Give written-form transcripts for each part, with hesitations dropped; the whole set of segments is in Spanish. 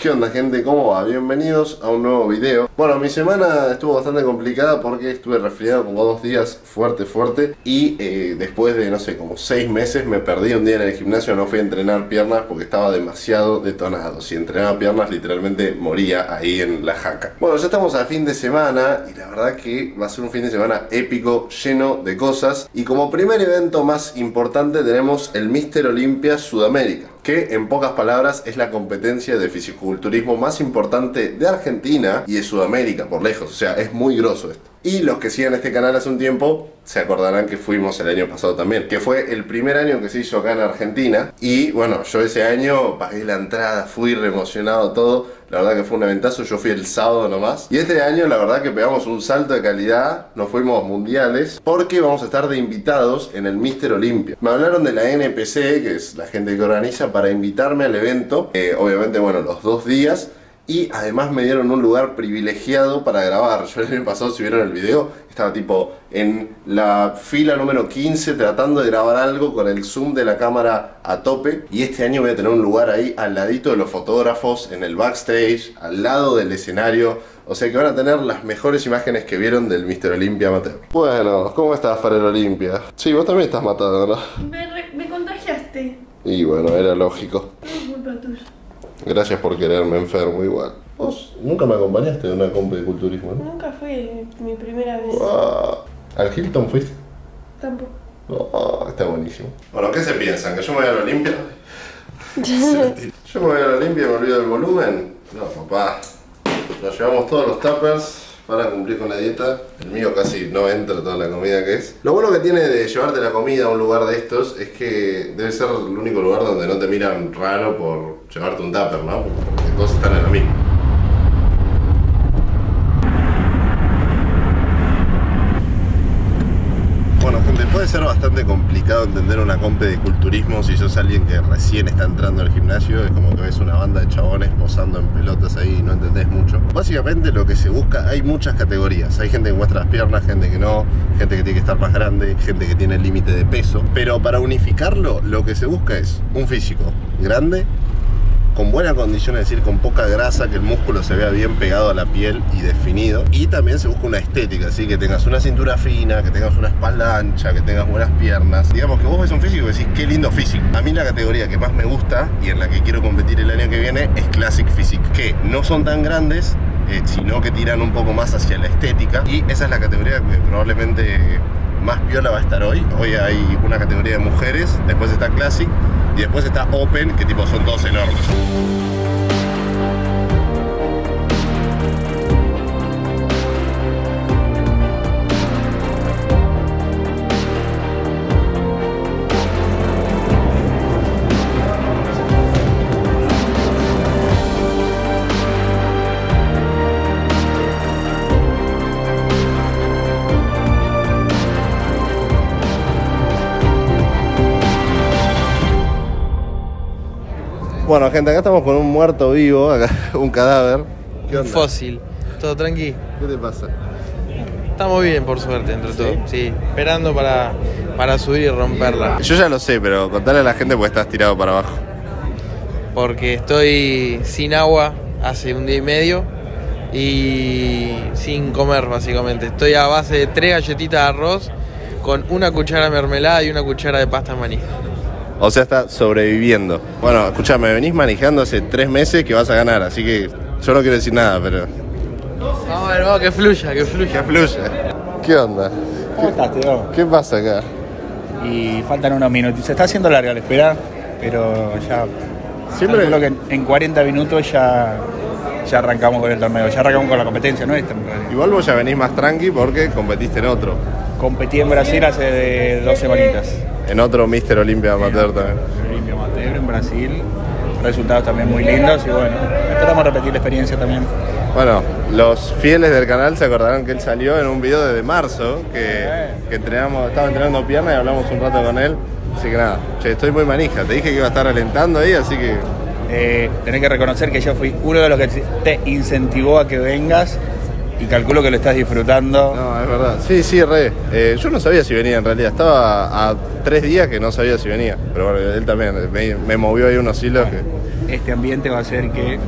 ¿Qué onda, gente? ¿Cómo va? Bienvenidos a un nuevo video. Bueno, mi semana estuvo bastante complicada porque estuve resfriado como 2 días fuerte y después de, no sé, como 6 meses me perdí un día en el gimnasio. No fui a entrenar piernas porque estaba demasiado detonado. Si entrenaba piernas literalmente moría ahí en la jaca. Bueno, ya estamos a fin de semana y la verdad que va a ser un fin de semana épico, lleno de cosas. Y como primer evento más importante tenemos el Mr. Olympia Sudamérica, que en pocas palabras es la competencia de fisiculturismo más importante de Argentina y de Sudamérica por lejos. O sea, es muy grosso esto. Y los que siguen este canal hace un tiempo se acordarán que fuimos el año pasado también, que fue el primer año que se hizo acá en Argentina. Y bueno, yo ese año pagué la entrada, fui re emocionado todo. La verdad que fue un eventazo, yo fui el sábado nomás. Y este año la verdad que pegamos un salto de calidad, nos fuimos mundiales, porque vamos a estar de invitados en el Mr. Olympia. Me hablaron de la NPC, que es la gente que organiza, para invitarme al evento. Obviamente, bueno, los 2 días. Y además me dieron un lugar privilegiado para grabar. Yo el año pasado, si vieron el video, estaba tipo en la fila número 15 tratando de grabar algo con el zoom de la cámara a tope. Y este año voy a tener un lugar ahí al ladito de los fotógrafos, en el backstage, al lado del escenario. O sea que van a tener las mejores imágenes que vieron del Mr. Olympia Amateur. Bueno, ¿cómo estás, Farel Olympia? Sí, vos también estás matado, ¿no? Me contagiaste. Y bueno, era lógico. No es culpa tuya. Gracias por quererme enfermo igual. Vos nunca me acompañaste en una compa de culturismo, ¿no? Nunca fue mi primera vez. ¿Al Hilton fuiste? Tampoco. Está buenísimo. Bueno, ¿qué se piensan? ¿Que yo me voy a la Olimpia? ¿Yo me voy a la Olimpia y me olvido del volumen? No, papá. Nos llevamos todos los tuppers para cumplir con la dieta. El mío casi no entra toda la comida que es. Lo bueno que tiene de llevarte la comida a un lugar de estos es que debe ser el único lugar donde no te miran raro por llevarte un tupper, ¿no? Porque todos están en lo mismo. Bueno, gente, puede ser bastante complicado entender una compe de culturismo si sos alguien que recién está entrando al gimnasio. Es como que ves una banda de chabones posando en pelotas ahí y no entendés mucho. Básicamente lo que se busca, hay muchas categorías. Hay gente que muestra las piernas, gente que no, gente que tiene que estar más grande, gente que tiene el límite de peso. Pero para unificarlo, lo que se busca es un físico grande, con buena condición, es decir, con poca grasa, que el músculo se vea bien pegado a la piel y definido. Y también se busca una estética, así que tengas una cintura fina, que tengas una espalda ancha, que tengas buenas piernas. Digamos que vos ves un físico y decís, qué lindo físico. A mí la categoría que más me gusta y en la que quiero competir el año que viene es Classic Physique, que no son tan grandes, sino que tiran un poco más hacia la estética. Y esa es la categoría que probablemente más piola va a estar hoy. Hoy hay una categoría de mujeres, después está Classic y después está Open, que tipo son todos enormes. Bueno, gente, acá estamos con un muerto vivo, acá un cadáver. ¿Qué onda? Un fósil, todo tranqui. ¿Qué te pasa? Estamos bien, por suerte, entre todo. Sí, esperando para subir y romperla. Yo ya lo sé, pero contale a la gente porque estás tirado para abajo. Porque estoy sin agua hace 1 día y medio y sin comer, básicamente. Estoy a base de 3 galletitas de arroz con 1 cuchara de mermelada y 1 cuchara de pasta maní. O sea, está sobreviviendo. Bueno, escúchame, venís manejando hace 3 meses que vas a ganar, así que yo no quiero decir nada, pero... Vamos a ver, vamos, que fluya, que fluya. Que fluya. ¿Qué onda? ¿Cómo estás, Teo? ¿Qué pasa acá? Y faltan unos minutos. Se está haciendo larga la espera, pero ya... Siempre... Calculo que en 40 minutos ya arrancamos con el torneo, ya arrancamos con la competencia nuestra. Igual vos ya venís más tranqui porque competiste en otro. Competí en Brasil hace 2 semanitas. En otro Mr. Olympia Amateur también. Olympia Amateur en Brasil. Resultados también muy lindos y bueno, esperamos repetir la experiencia también. Bueno, los fieles del canal se acordarán que él salió en un video desde marzo, que estaba entrenando pierna y hablamos un rato con él. Así que nada, estoy muy manija. Te dije que iba a estar alentando ahí, así que... Tenés que reconocer que yo fui uno de los que te incentivó a que vengas y calculo que lo estás disfrutando. No, es verdad. Sí, re. Yo no sabía si venía en realidad. Estaba a 3 días que no sabía si venía. Pero bueno, él también me movió ahí unos hilos que... Este ambiente va a hacer que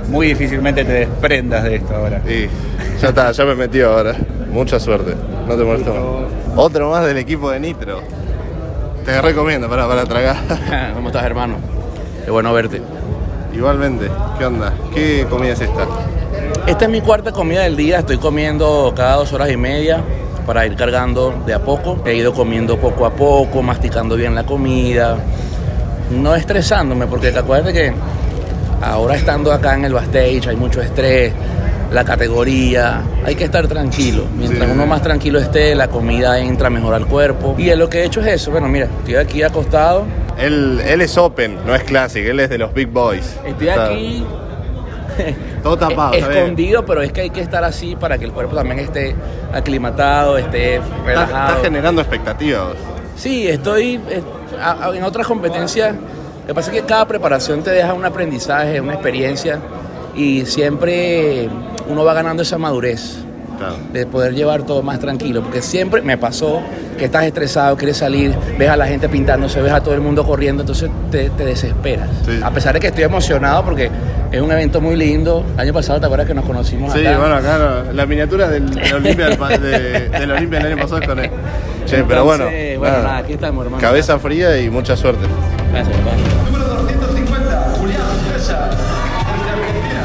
muy difícilmente te desprendas de esto ahora. Y ya está, ya me metí ahora. Mucha suerte, no te molesto más. Otro más del equipo de Nitro. Te recomiendo para tragar. ¿Cómo estás, hermano? Qué bueno verte. Igualmente, ¿qué onda? ¿Qué comida es esta? Esta es mi cuarta comida del día. Estoy comiendo cada 2 horas y media para ir cargando de a poco. He ido comiendo poco a poco, masticando bien la comida, no estresándome, porque te acuerdas que ahora estando acá en el backstage hay mucho estrés, la categoría, hay que estar tranquilo. Mientras uno más tranquilo esté, la comida entra mejor al cuerpo. Y lo que he hecho es eso. Bueno, mira, estoy aquí acostado. Él es open, no es classic, él es de los big boys. Estoy aquí todo tapado, escondido, pero es que hay que estar así para que el cuerpo también esté aclimatado, esté relajado. Está generando expectativas. Sí, estoy en otras competencias. Lo que pasa es que cada preparación te deja un aprendizaje, una experiencia, y siempre uno va ganando esa madurez. Claro. De poder llevar todo más tranquilo, porque siempre me pasó que estás estresado, quieres salir, ves a la gente pintándose, ves a todo el mundo corriendo, entonces te desesperas. Sí. A pesar de que estoy emocionado porque es un evento muy lindo. El año pasado, ¿te acuerdas que nos conocimos acá? Sí, bueno, acá no, la miniatura del Olimpia del Olimpia el año pasado es con él. Che, pero bueno, nada, aquí estamos, hermano. Cabeza fría y mucha suerte. Gracias, hermano. Número 250, Julián César, desde Argentina.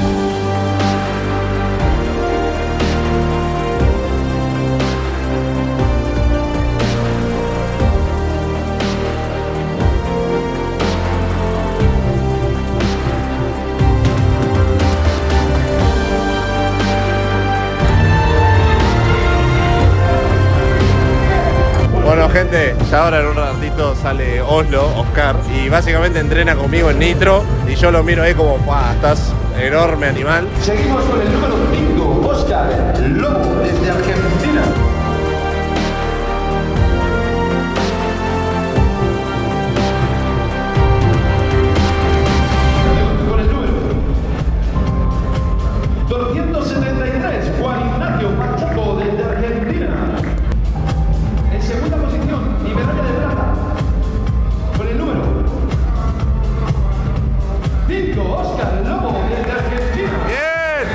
Bueno, gente, ya ahora en un ratito sale Oslo, Oscar, y básicamente entrena conmigo en Nitro, y yo lo miro ahí como, estás enorme animal. Seguimos con el número 5, Oscar Lobo, desde Argentina. Con el número 273, Juan Ignacio Pacheco, desde Argentina. En segunda posición, y medalla de plata, con el número 5, Oscar Lobo, desde Argentina. ¡Bien!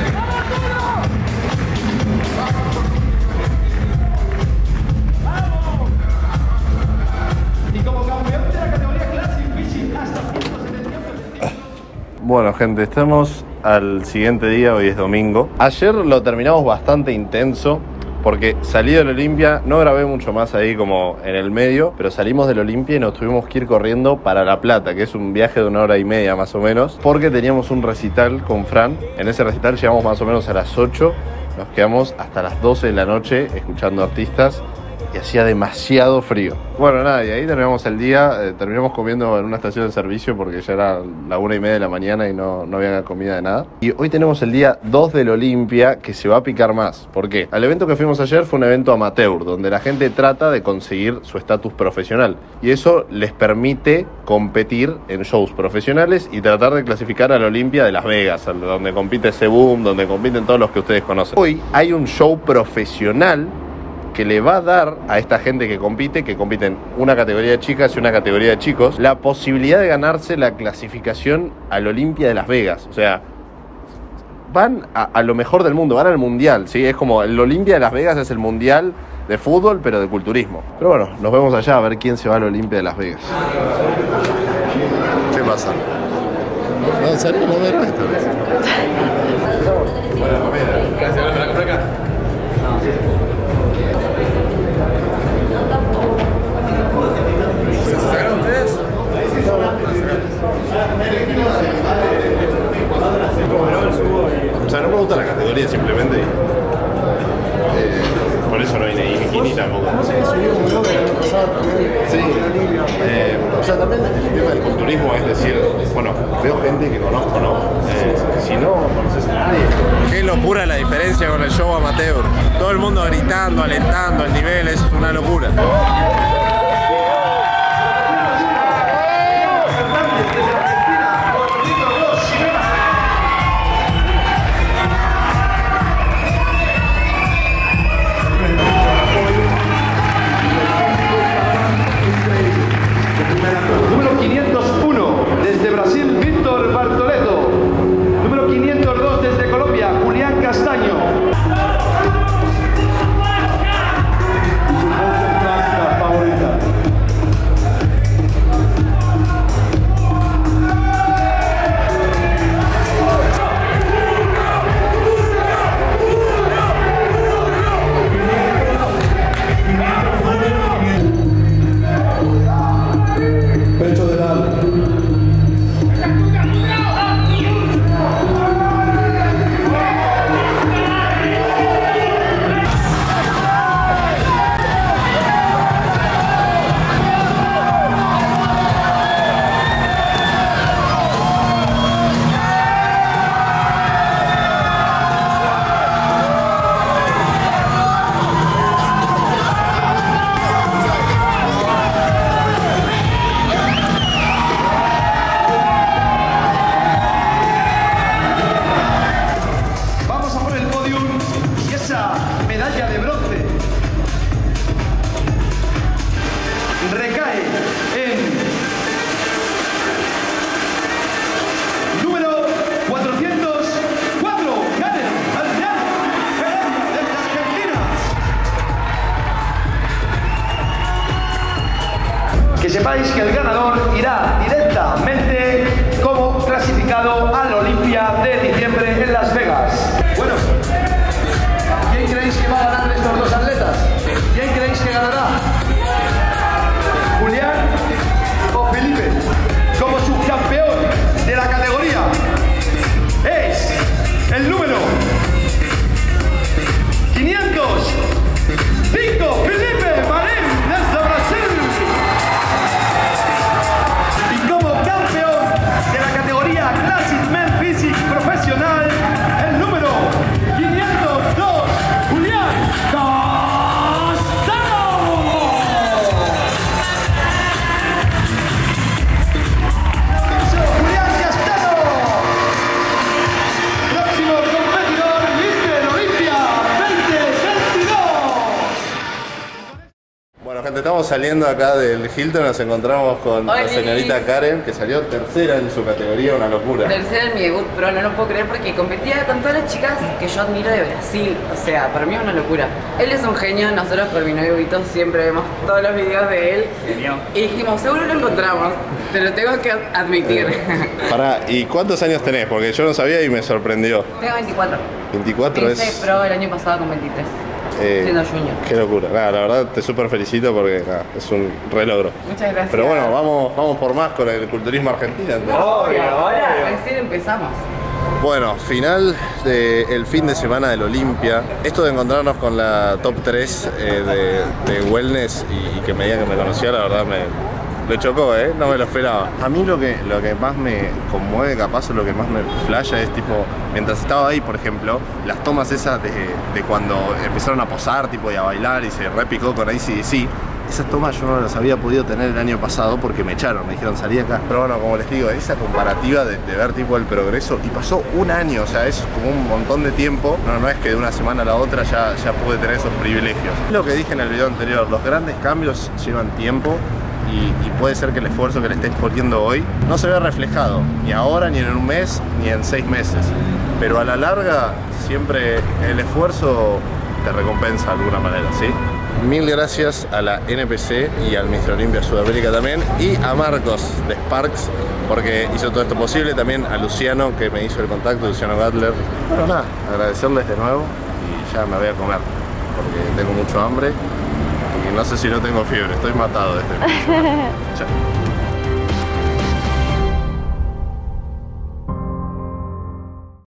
Y como campeón de la categoría Classic Fishing hasta 178. Bueno, gente, estamos al siguiente día, hoy es domingo. Ayer lo terminamos bastante intenso, porque salí del Olimpia, no grabé mucho más ahí como en el medio, pero salimos del Olimpia y nos tuvimos que ir corriendo para La Plata, que es un viaje de 1 hora y media más o menos, porque teníamos un recital con Fran. En ese recital llegamos más o menos a las 8, nos quedamos hasta las 12 de la noche escuchando artistas y hacía demasiado frío. Bueno, nada, y ahí terminamos el día, terminamos comiendo en una estación de servicio porque ya era la 1:30 de la mañana y no había comida de nada. Y hoy tenemos el día 2 del Olimpia, que se va a picar más. ¿Por qué? El evento que fuimos ayer fue un evento amateur, donde la gente trata de conseguir su estatus profesional. Y eso les permite competir en shows profesionales y tratar de clasificar al Olimpia de Las Vegas, donde compite Sebum, donde compiten todos los que ustedes conocen. Hoy hay un show profesional que le va a dar a esta gente que compiten una categoría de chicas y una categoría de chicos, la posibilidad de ganarse la clasificación al Olimpia de Las Vegas. O sea, van a lo mejor del mundo, van al mundial, ¿sí? Es como el Olimpia de Las Vegas es el mundial de fútbol, pero de culturismo. Pero bueno, nos vemos allá a ver quién se va al Olimpia de Las Vegas. ¿Qué pasa? No, en serio, no me esta vez. Buena comida. Gracias, por acá. ¿Se sacaron ustedes? O sea, no me gusta la categoría simplemente. Por eso no vine ahí bikini tampoco. Sí. O sea, también el tema del culturismo es decir, bueno, veo gente que conozco, ¿no? Si no conoces a nadie. Qué locura la diferencia con el show amateur. Todo el mundo gritando, alentando, el nivel es una locura. Número 501, desde Brasil, Víctor Bartoleto. Número 500. sepáis que el ganador irá directamente como clasificado al Olympia de diciembre en Las Vegas. Bueno, ¿quién creéis que va a ganar de estos dos atletas? ¿Quién creéis que ganará? ¿Julián o Felipe? Como subcampeón de la categoría es el número 505, Felipe Marín desde Brasil. Y como campeón de la categoría Classic Men Physique Profesional, el número 502, Julián Castano. Julián Castano, próximo competidor Mister Olympia 2022. Bueno, gente, estamos saliendo acá del Hilton, nos encontramos con la Oli. señorita Karen, que salió tercera en su categoría, una locura. Tercera en mi debut, pero no lo puedo creer porque competía con todas las chicas que yo admiro de Brasil. O sea, para mí es una locura. Él es un genio, nosotros con mi novio Vito siempre vemos todos los videos de él. Genio. Y dijimos, seguro lo encontramos, te lo tengo que admitir. Pará, ¿y cuántos años tenés? Porque yo no sabía y me sorprendió. Tengo 24. 24 Hice es... pro el año pasado con 23. Siendo junior. Qué locura. Nada, la verdad te súper felicito porque nada, es un re logro. Muchas gracias. Pero bueno, vamos por más con el culturismo argentino. entonces. Ahora recién empezamos. Bueno, final del fin de semana del Olympia. Esto de encontrarnos con la top 3 de wellness y que me diga que me conocía, la verdad me chocó, no me lo esperaba. A mí lo que más me conmueve, capaz, o lo que más me flasha es tipo, mientras estaba ahí, por ejemplo, las tomas esas de cuando empezaron a posar tipo y a bailar y se repicó con AC/DC. Esas tomas yo no las había podido tener el año pasado porque me echaron, me dijeron salí acá. Pero bueno, como les digo, esa comparativa de ver tipo el progreso, y pasó un año, o sea, es como un montón de tiempo. No es que de una semana a la otra ya pude tener esos privilegios. Lo que dije en el video anterior, los grandes cambios llevan tiempo y puede ser que el esfuerzo que le estés poniendo hoy no se vea reflejado, ni ahora, ni en un mes, ni en 6 meses. Pero a la larga, siempre el esfuerzo te recompensa de alguna manera, ¿sí? Mil gracias a la NPC y al Mr. Olympia Sudamérica también, y a Marcos de Sparks porque hizo todo esto posible, también a Luciano que me hizo el contacto, Luciano Gatler. Bueno, nada, agradecerles de nuevo y ya me voy a comer porque tengo mucho hambre y no sé si no tengo fiebre, estoy matado de este. Chao.